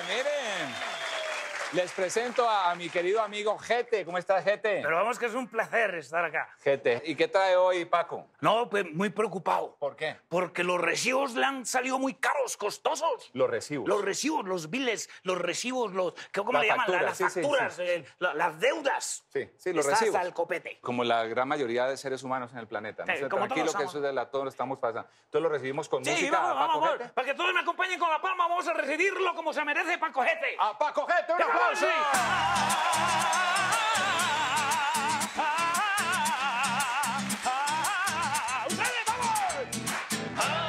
miren. Les presento a mi querido amigo Gete. ¿Cómo estás, Gete? Pero vamos, que es un placer estar acá. Gete. ¿Y qué trae hoy, Paco? No, pues muy preocupado. ¿Por qué? Porque los recibos le han salido muy caros, costosos. Los recibos. Los recibos, los biles, los recibos, ¿cómo Las le llaman? facturas, Las sí, sí, facturas, sí. las deudas. Sí, sí, los Está recibos. hasta el copete. Como la gran mayoría de seres humanos en el planeta. No Sí, sé, como tranquilo todos que somos. eso es de todos lo estamos pasando. Entonces lo recibimos con Sí, música, vamos, Paco vamos, Gete. para que todos me acompañen con la palma, vamos a recibirlo como se merece Paco Gete. ¡A Paco Gete, un aplauso! ¡Ustedes, vamos!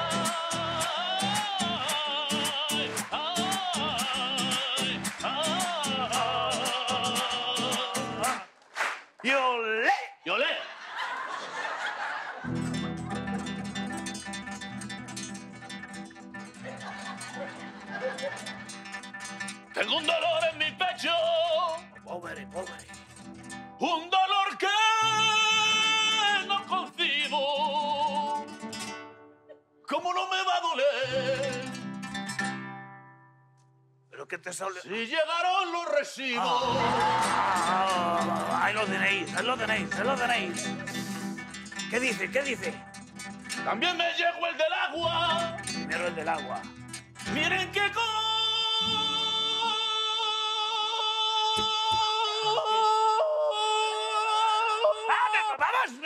¡Y olé! ¡Y olé! Tengo un dolor en mi pecho, Pobre, pobre. un dolor que no concibo. ¿Cómo no me va a doler ¿Pero qué te sale? si llegaron los recibos? Ahí lo tenéis, ahí lo tenéis, ahí lo tenéis. ¿Qué dice? ¿Qué dice? También me llegó el del agua. Primero el del agua. Miren qué ¡Vamos!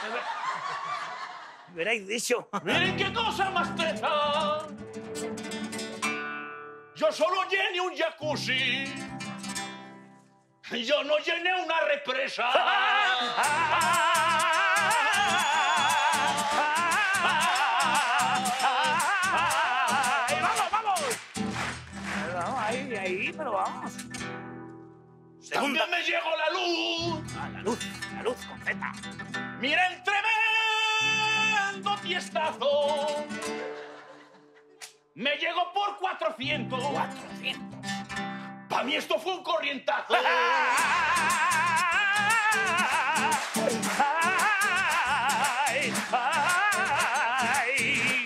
Me hubierais dicho. Miren qué cosa más teta. Yo solo llené un jacuzzi. Yo no llené una represa. ¡Ay, vamos, vamos! Vamos, ahí, pero vamos. Segunda. También me llegó la luz. Ah, la luz con Z. Miren, tremendo tiestazo. Me llegó por 400. 400. Para mí esto fue un corrientazo. ¡Ay! ¡Ay!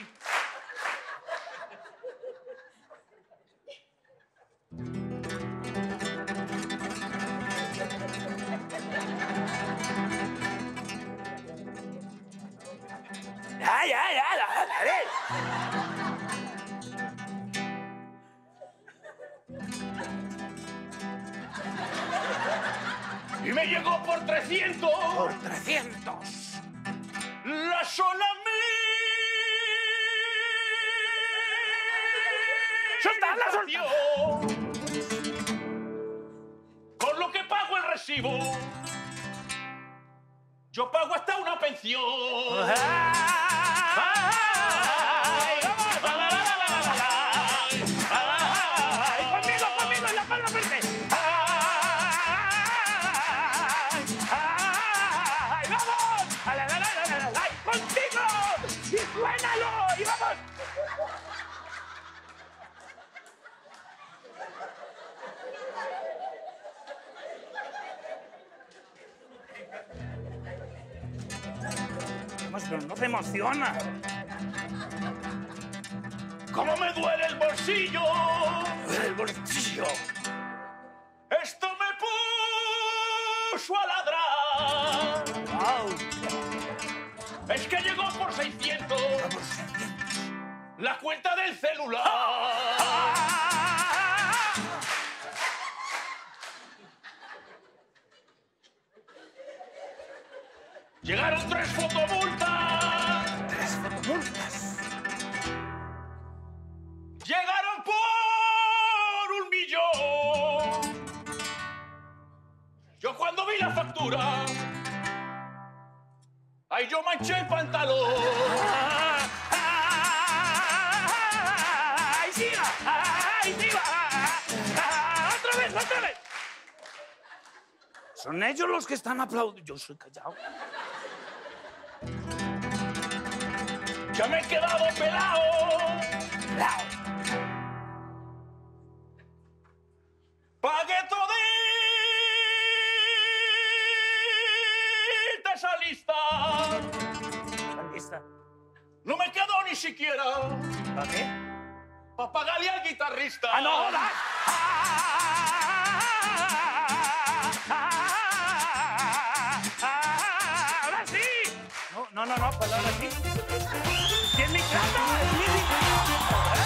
Ya, dale. Y me llegó por 300. Por 300. La sola ¡Suelta, Con lo que pago el recibo, yo pago hasta una pensión. Conmigo, la palma fuerte. ¡Ay, vamos! ¡Ay, contigo! ¡Y suénalo! ¡Y vamos! Pero no te emociona. ¿Cómo me duele el bolsillo? El bolsillo. Esto me puso a ladrar. Wow. Es que llegó por 600 la cuenta del celular. Llegaron 3 fotomultas. 3 fotomultas. Llegaron por 1.000.000. Yo cuando vi la factura, ay, yo manché el pantalón. ¡Ay, siga! ¡Ay, siga! ¡Otra vez, otra vez! Son ellos los que están aplaudiendo. Yo soy callado. Ya me he quedado pelado. Pelao. Pagué todita esa lista. ¿Dónde está? No me quedó ni siquiera ¿Para qué? para pagarle al guitarrista. ¡Ah, no jodas! ¡Ahora sí! No, perdón, ahora sí. ¡Y en mi casa!